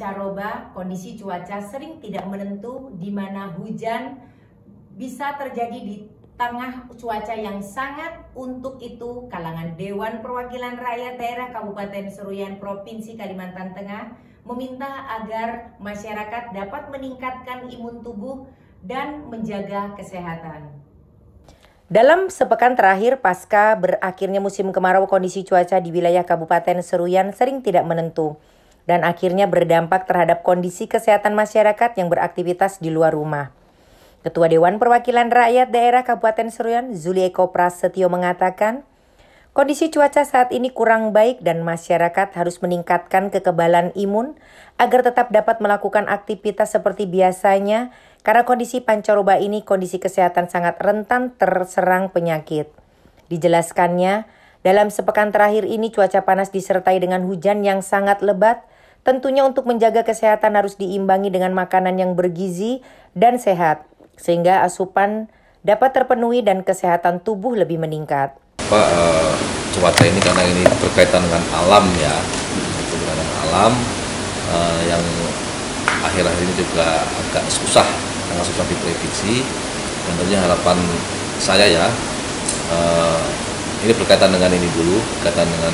pancaroba, kondisi cuaca sering tidak menentu di mana hujan bisa terjadi di tengah cuaca yang sangat. Untuk itu, kalangan Dewan Perwakilan Rakyat Daerah Kabupaten Seruyan Provinsi Kalimantan Tengah meminta agar masyarakat dapat meningkatkan imun tubuh dan menjaga kesehatan. Dalam sepekan terakhir pasca berakhirnya musim kemarau, kondisi cuaca di wilayah Kabupaten Seruyan sering tidak menentu dan akhirnya berdampak terhadap kondisi kesehatan masyarakat yang beraktivitas di luar rumah. Ketua Dewan Perwakilan Rakyat Daerah Kabupaten Seruyan, Zulieko Prasetyo, mengatakan, kondisi cuaca saat ini kurang baik dan masyarakat harus meningkatkan kekebalan imun agar tetap dapat melakukan aktivitas seperti biasanya. Karena kondisi pancaroba ini, kondisi kesehatan sangat rentan terserang penyakit. Dijelaskannya, dalam sepekan terakhir ini cuaca panas disertai dengan hujan yang sangat lebat. Tentunya untuk menjaga kesehatan harus diimbangi dengan makanan yang bergizi dan sehat, sehingga asupan dapat terpenuhi dan kesehatan tubuh lebih meningkat. Cuaca ini karena ini berkaitan dengan alam ya, dengan alam yang akhir-akhir ini juga agak susah diprediksi, dan tentunya harapan saya ya ini berkaitan dengan ini dulu, berkaitan dengan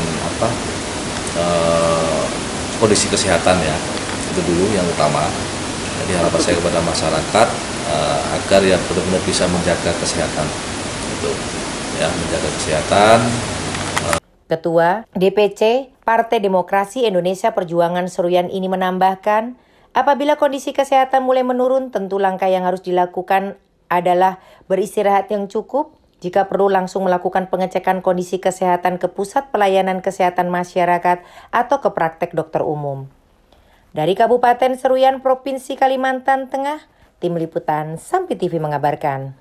kondisi kesehatan ya, itu dulu yang utama. Jadi harapan saya kepada masyarakat agar ya benar-benar bisa menjaga kesehatan, itu ya, menjaga kesehatan. Ketua DPC Partai Demokrasi Indonesia Perjuangan Seruyan ini menambahkan, apabila kondisi kesehatan mulai menurun, tentu langkah yang harus dilakukan adalah beristirahat yang cukup. Jika perlu langsung melakukan pengecekan kondisi kesehatan ke Pusat Pelayanan Kesehatan Masyarakat atau ke praktek dokter umum. Dari Kabupaten Seruyan, Provinsi Kalimantan Tengah, Tim Liputan Sampi TV mengabarkan.